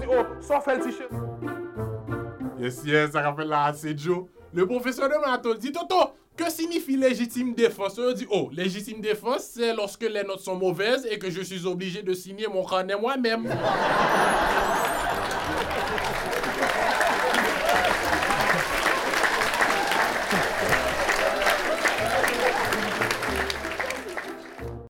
dit, oh, ça fait le t-shirt. Yes, ça rappelle là, c'est Joe. Le professeur de maths dit, Toto, que signifie légitime défense? On dit, oh, légitime défense, c'est lorsque les notes sont mauvaises et que je suis obligé de signer mon carnet moi-même.